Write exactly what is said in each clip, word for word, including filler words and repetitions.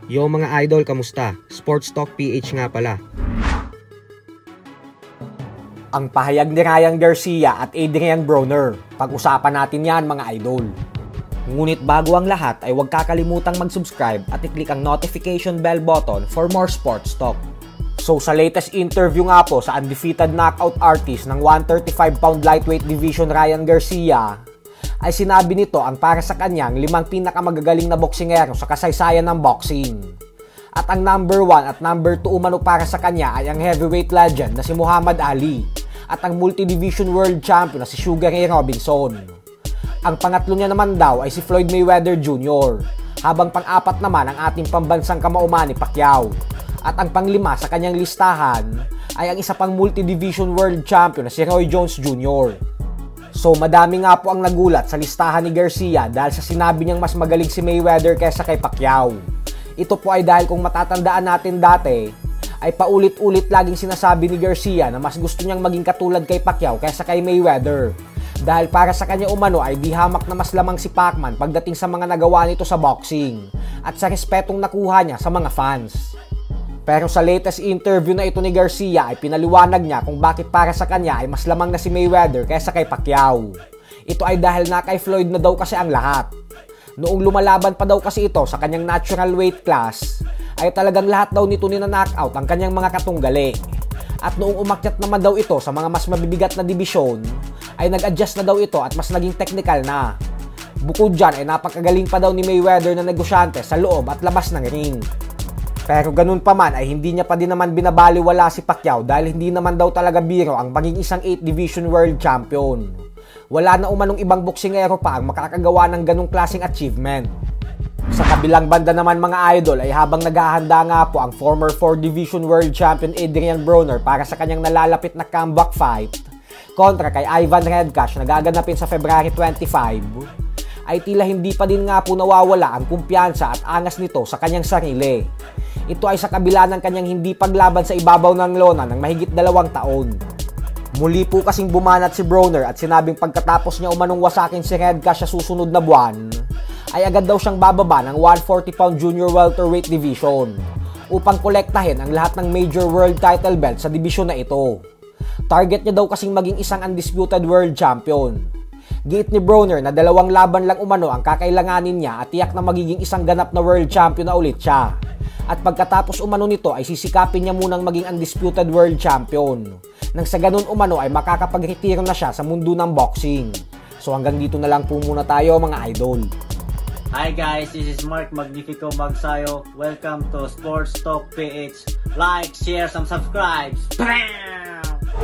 Yo mga idol, kamusta? Sportstalk P H nga pala. Ang pahayag ni Ryan Garcia at Adrien Broner. Pag-usapan natin yan mga idol. Ngunit bago ang lahat ay huwag kakalimutang mag-subscribe at i-click ang notification bell button for more sports talk. So sa latest interview nga po sa undefeated knockout artist ng one thirty-five pound lightweight division Ryan Garcia, ay sinabi nito ang para sa kanyang limang pinakamagagaling na boksingero sa kasaysayan ng boxing. At ang number one at number two umano para sa kanya ay ang heavyweight legend na si Muhammad Ali at ang multi-division world champion na si Sugar Ray Robinson. Ang pangatlo niya naman daw ay si Floyd Mayweather Junior, habang pang-apat naman ang ating pambansang kamao Manny Pacquiao. At ang panglima sa kanyang listahan ay ang isa pang multi-division world champion na si Roy Jones Junior So madami nga po ang nagulat sa listahan ni Garcia dahil sa sinabi niyang mas magaling si Mayweather kaysa kay Pacquiao. Ito po ay dahil kung matatandaan natin dati, ay paulit-ulit laging sinasabi ni Garcia na mas gusto niyang maging katulad kay Pacquiao kaysa kay Mayweather. Dahil para sa kanya umano ay di hamak na mas lamang si Pacman pagdating sa mga nagawa nito sa boxing at sa respetong nakuha niya sa mga fans. Pero sa latest interview na ito ni Garcia ay pinaliwanag niya kung bakit para sa kanya ay mas lamang na si Mayweather kaysa kay Pacquiao. Ito ay dahil na kay Floyd na daw kasi ang lahat. Noong lumalaban pa daw kasi ito sa kanyang natural weight class, ay talagang lahat daw nito nina-knockout ang kanyang mga katunggali. At noong umakyat naman daw ito sa mga mas mabibigat na dibisyon, ay nag-adjust na daw ito at mas naging technical na. Bukod dyan ay napakagaling pa daw ni Mayweather na negosyante sa loob at labas ng ring. Pero ganun pa man ay hindi niya pa din naman binabaliwala si Pacquiao dahil hindi naman daw talaga biro ang maging isang eight division world champion. Wala na umanong ibang boksingero pa ang makakagawa ng ganung klaseng achievement. Sa kabilang banda naman mga idol ay habang naghahanda nga po ang former four division world champion Adrien Broner para sa kanyang nalalapit na comeback fight kontra kay Ivan Redcash na gaganapin sa February twenty-five, ay tila hindi pa din nga po nawawala ang kumpiyansa at angas nito sa kanyang sarili. Ito ay sa kabila ng kanyang hindi paglaban sa ibabaw ng lona ng mahigit dalawang taon. Muli po kasing bumanat si Broner at sinabing pagkatapos niya umanong wasakin si Redcash sa susunod na buwan, ay agad daw siyang bababa ng one forty pound junior welterweight division upang kolektahin ang lahat ng major world title belt sa division na ito. Target niya daw kasing maging isang undisputed world champion. Giit ni Broner na dalawang laban lang umano ang kakailanganin niya at tiyak na magiging isang ganap na world champion na ulit siya. At pagkatapos umano nito ay sisikapin niya munang maging undisputed world champion. Nang sa ganun umano ay makakapag-retiro na siya sa mundo ng boxing. So hanggang dito na lang po muna tayo mga idol. Hi guys, this is Mark Magnifico Magsayo. Welcome to Sportstalk P H. Like, share, and subscribe. Bam!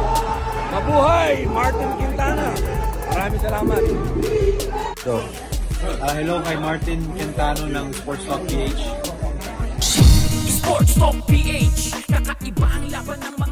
Mabuhay! Martin Quintana! Maraming salamat. So, uh, hello kay Martin Quintano ng Sportstalk P H. Sportstalk P H, kakaiba ang laban ng mga